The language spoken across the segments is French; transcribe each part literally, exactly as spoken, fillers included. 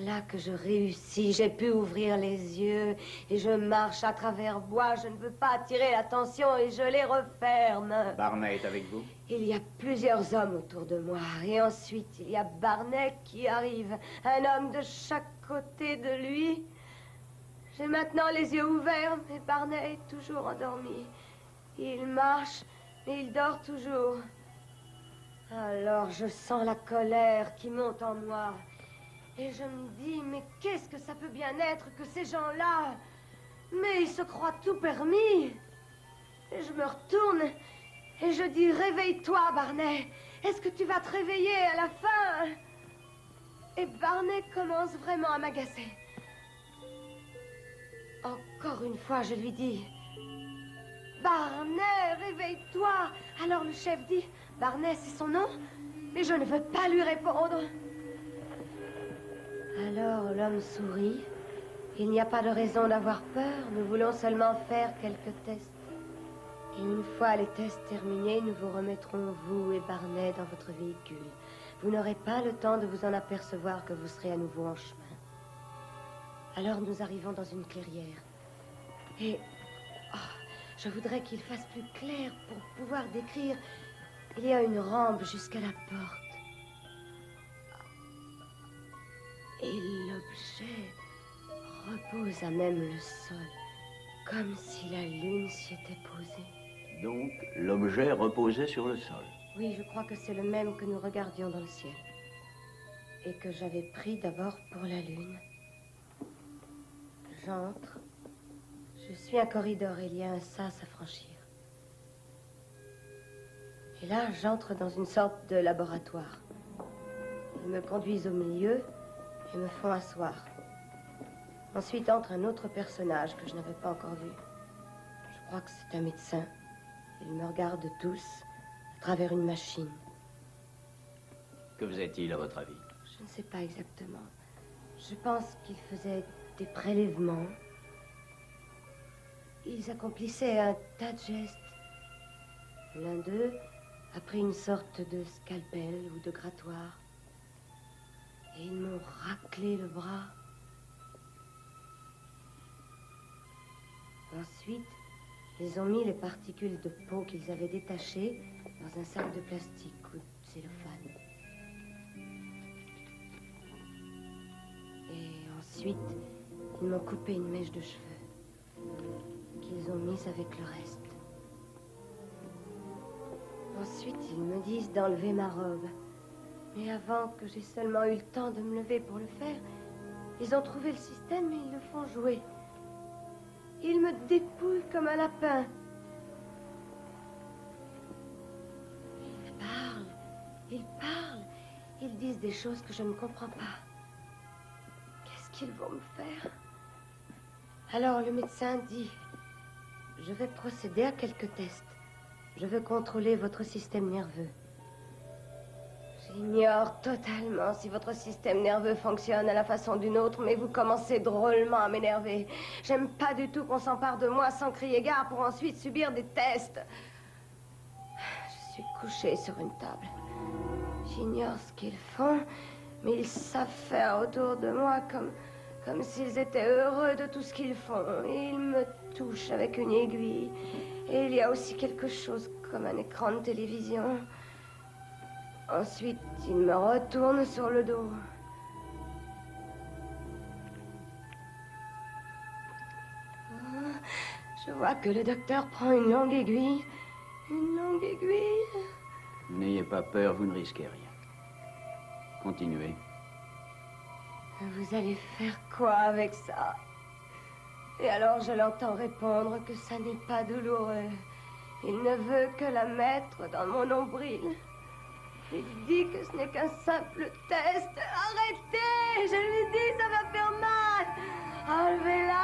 Voilà que je réussis, j'ai pu ouvrir les yeux et je marche à travers bois. Je ne veux pas attirer l'attention et je les referme. Barney est avec vous? Il y a plusieurs hommes autour de moi et ensuite il y a Barney qui arrive. Un homme de chaque côté de lui. J'ai maintenant les yeux ouverts, mais Barney est toujours endormi. Il marche, mais il dort toujours. Alors je sens la colère qui monte en moi. Et je me dis, mais qu'est-ce que ça peut bien être que ces gens-là? Mais ils se croient tout permis. Et je me retourne et je dis, réveille-toi, Barney. Est-ce que tu vas te réveiller à la fin? Et Barney commence vraiment à m'agacer. Encore une fois, je lui dis, Barney, réveille-toi. Alors le chef dit, Barney, c'est son nom? Mais je ne veux pas lui répondre. Alors l'homme sourit. Il n'y a pas de raison d'avoir peur. Nous voulons seulement faire quelques tests. Et une fois les tests terminés, nous vous remettrons, vous et Barney, dans votre véhicule. Vous n'aurez pas le temps de vous en apercevoir que vous serez à nouveau en chemin. Alors nous arrivons dans une clairière. Et oh, je voudrais qu'il fasse plus clair pour pouvoir décrire. Il y a une rampe jusqu'à la porte. Et l'objet repose à même le sol, comme si la lune s'y était posée. Donc, l'objet reposait sur le sol. Oui, je crois que c'est le même que nous regardions dans le ciel. Et que j'avais pris d'abord pour la lune. J'entre. Je suis un corridor et il y a un sas à franchir. Et là, j'entre dans une sorte de laboratoire. Ils me conduisent au milieu et me font asseoir. Ensuite entre un autre personnage que je n'avais pas encore vu. Je crois que c'est un médecin. Ils me regardent tous à travers une machine. Que faisait-il, à votre avis? Je ne sais pas exactement. Je pense qu'ils faisaient des prélèvements. Ils accomplissaient un tas de gestes. L'un d'eux a pris une sorte de scalpel ou de grattoir. Et ils m'ont raclé le bras. Ensuite, ils ont mis les particules de peau qu'ils avaient détachées dans un sac de plastique ou de cellophane. Et ensuite, ils m'ont coupé une mèche de cheveux qu'ils ont mise avec le reste. Ensuite, ils me disent d'enlever ma robe. Mais avant que j'ai seulement eu le temps de me lever pour le faire, ils ont trouvé le système et ils le font jouer. Ils me dépouillent comme un lapin. Ils parlent, ils parlent, ils disent des choses que je ne comprends pas. Qu'est-ce qu'ils vont me faire? Alors le médecin dit, je vais procéder à quelques tests. Je veux contrôler votre système nerveux. J'ignore totalement si votre système nerveux fonctionne à la façon d'une autre, mais vous commencez drôlement à m'énerver. J'aime pas du tout qu'on s'empare de moi sans crier gare pour ensuite subir des tests. Je suis couchée sur une table. J'ignore ce qu'ils font, mais ils savent faire autour de moi comme, comme s'ils étaient heureux de tout ce qu'ils font. Ils me touchent avec une aiguille. Et il y a aussi quelque chose comme un écran de télévision. Ensuite, il me retourne sur le dos. Oh, je vois que le docteur prend une longue aiguille. Une longue aiguille. N'ayez pas peur, vous ne risquez rien. Continuez. Vous allez faire quoi avec ça? Et alors je l'entends répondre que ça n'est pas douloureux. Il ne veut que la mettre dans mon nombril. Il dit que ce n'est qu'un simple test. Arrêtez! Je lui dis, ça va faire mal. Enlevez-la!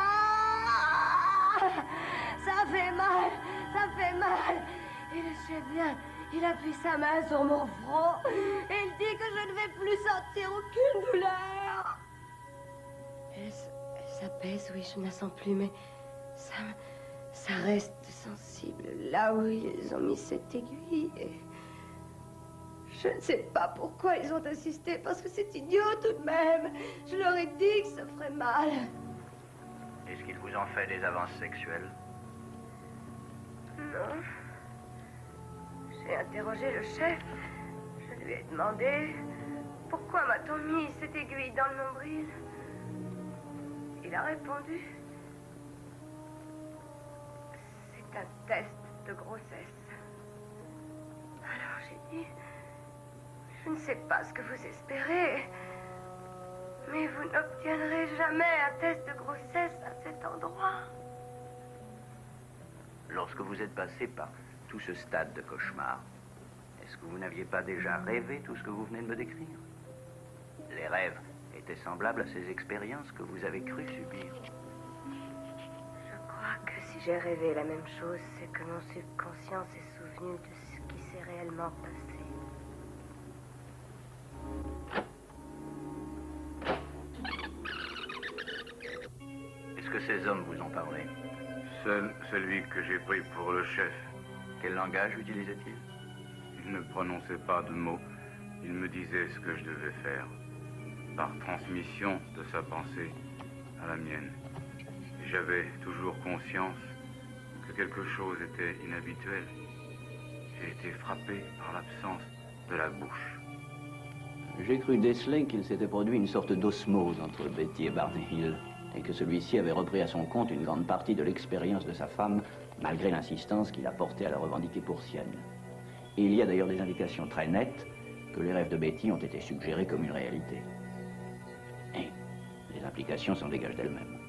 Ça fait mal, ça fait mal. Et le chef vient, il appuie sa main sur mon front. Et il dit que je ne vais plus sentir aucune douleur. Elle, elle s'apaise, oui, je ne la sens plus, mais ça, ça reste sensible là où ils ont mis cette aiguille. Et Je ne sais pas pourquoi ils ont insisté, parce que c'est idiot tout de même. Je leur ai dit que ça ferait mal. Est-ce qu'ils vous ont fait des avances sexuelles? Non. J'ai interrogé le chef. Je lui ai demandé pourquoi m'a-t-on mis cette aiguille dans le nombril. Il a répondu: c'est un test de grossesse. Alors j'ai dit: je ne sais pas ce que vous espérez, mais vous n'obtiendrez jamais un test de grossesse à cet endroit. Lorsque vous êtes passé par tout ce stade de cauchemar, est-ce que vous n'aviez pas déjà rêvé tout ce que vous venez de me décrire? Les rêves étaient semblables à ces expériences que vous avez cru subir. Je crois que si j'ai rêvé la même chose, c'est que mon subconscient s'est souvenu de ce qui s'est réellement passé. Est-ce que ces hommes vous ont parlé? Seul celui que j'ai pris pour le chef. Quel langage utilisait-il? Il ne prononçait pas de mots. Il me disait ce que je devais faire, par transmission de sa pensée à la mienne. J'avais toujours conscience que quelque chose était inhabituel. J'ai été frappé par l'absence de la bouche. J'ai cru déceler qu'il s'était produit une sorte d'osmose entre Betty et Barney Hill, et que celui-ci avait repris à son compte une grande partie de l'expérience de sa femme, malgré l'insistance qu'il a portée à la revendiquer pour sienne. Et il y a d'ailleurs des indications très nettes que les rêves de Betty ont été suggérés comme une réalité. Et les implications s'en dégagent d'elles-mêmes.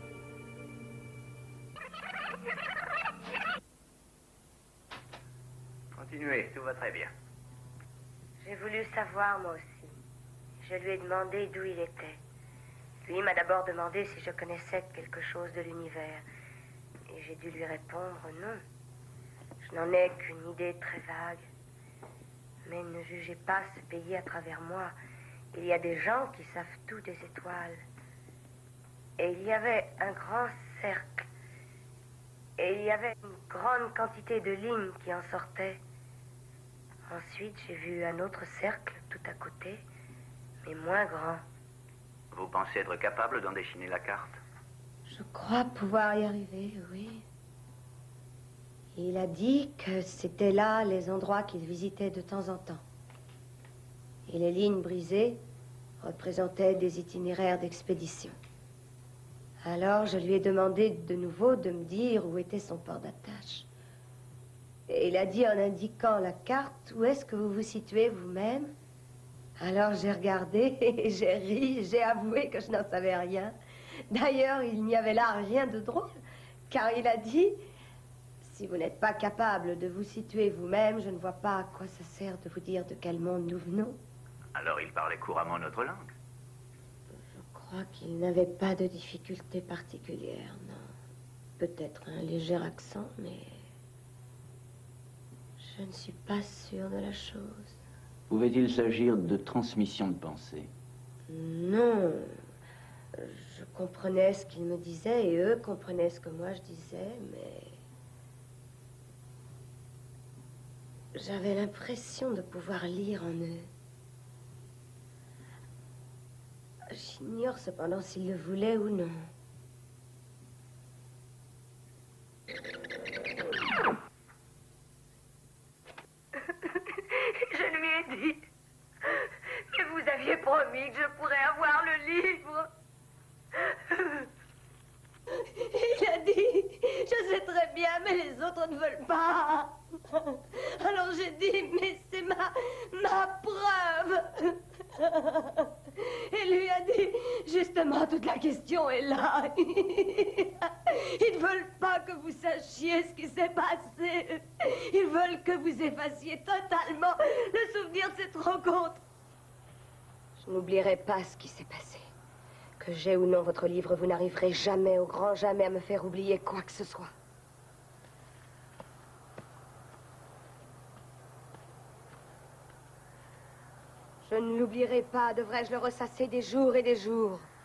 Continuez, tout va très bien. J'ai voulu savoir, moi aussi. Je lui ai demandé d'où il était. Lui m'a d'abord demandé si je connaissais quelque chose de l'univers. Et j'ai dû lui répondre non. Je n'en ai qu'une idée très vague. Mais ne jugez pas ce pays à travers moi. Il y a des gens qui savent tout des étoiles. Et il y avait un grand cercle. Et il y avait une grande quantité de lignes qui en sortaient. Ensuite, j'ai vu un autre cercle tout à côté, mais moins grand. Vous pensez être capable d'en dessiner la carte? Je crois pouvoir y arriver, oui. Il a dit que c'était là les endroits qu'il visitait de temps en temps. Et les lignes brisées représentaient des itinéraires d'expédition. Alors je lui ai demandé de nouveau de me dire où était son port d'attache. Et il a dit en indiquant la carte, où est-ce que vous vous situez vous-même? Alors j'ai regardé et j'ai ri, j'ai avoué que je n'en savais rien. D'ailleurs, il n'y avait là rien de drôle, car il a dit: si vous n'êtes pas capable de vous situer vous-même, je ne vois pas à quoi ça sert de vous dire de quel monde nous venons. Alors il parlait couramment notre langue? Je crois qu'il n'avait pas de difficulté particulière, non. Peut-être un léger accent, mais je ne suis pas sûre de la chose. Pouvait-il s'agir de transmission de pensée? Non. Je comprenais ce qu'ils me disaient et eux comprenaient ce que moi je disais, mais j'avais l'impression de pouvoir lire en eux. J'ignore cependant s'ils le voulaient ou non. Je lui ai dit que vous aviez promis que je pourrais avoir le livre. Il a dit: je sais très bien, mais les autres ne veulent pas. Alors j'ai dit: mais c'est ma, ma preuve. Et lui a dit: justement, toute la question est là. Ils ne veulent pas que vous sachiez ce qui s'est passé. Ils veulent que vous effaciez totalement le souvenir de cette rencontre. Je n'oublierai pas ce qui s'est passé. Que j'ai ou non votre livre, vous n'arriverez jamais, au grand jamais, à me faire oublier quoi que ce soit. Je ne l'oublierai pas, devrais-je le ressasser des jours et des jours.